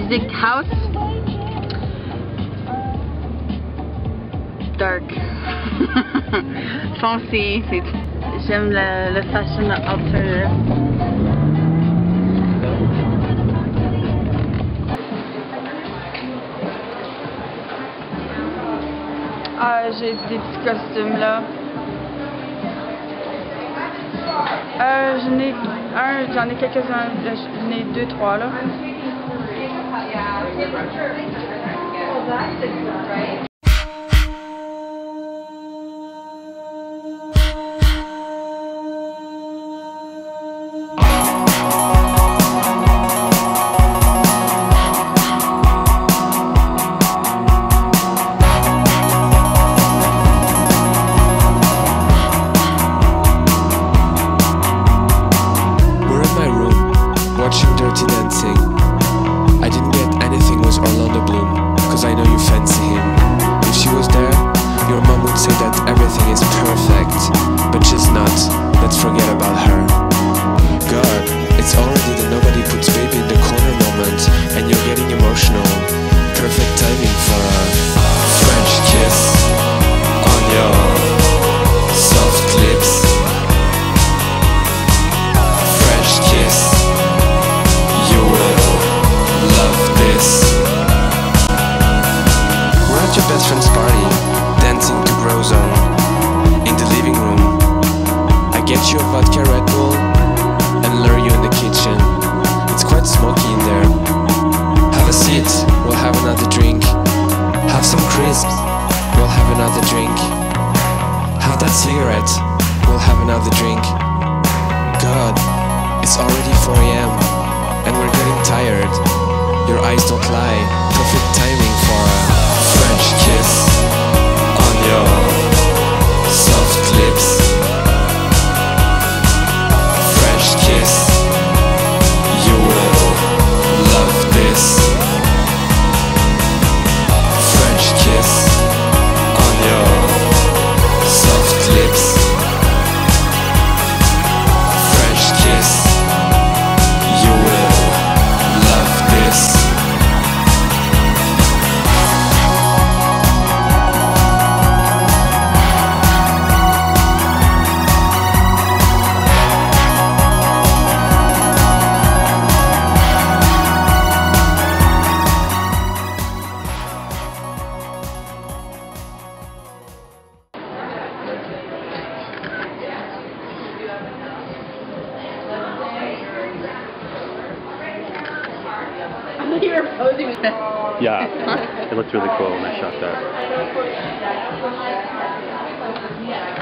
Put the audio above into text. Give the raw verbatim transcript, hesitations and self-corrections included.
Music House. Dark. Foncé. J'aime le, le fashion alternative. Ah, j'ai des petits costumes là. Euh, j'en ai un, j'en ai quelques-uns, j'en ai deux, trois là. Watching Dirty Dancing. I didn't get anything with Orlando Bloom, cause I know you fancy him. If she was there, your mom would say that everything is perfect, but she's not. Let's forget about her. God, it's already the nobody puts baby in the corner moment, and you're getting emotional. Perfect timing for a French kiss on your soft lips. French kiss. Your best friend's party, dancing to Brozone in the living room. I get you a vodka Red Bull and lure you in the kitchen. It's quite smoky in there. Have a seat, we'll have another drink. Have some crisps, we'll have another drink. Have that cigarette, we'll have another drink. God, it's already four A M and we're getting tired. Your eyes don't lie. Perfect timing for a French kiss on your soft lips. French kiss, you will love this. French kiss on your soft lips. French kiss, you will love this. You were posing with that. Yeah, it looked really cool when I shot that.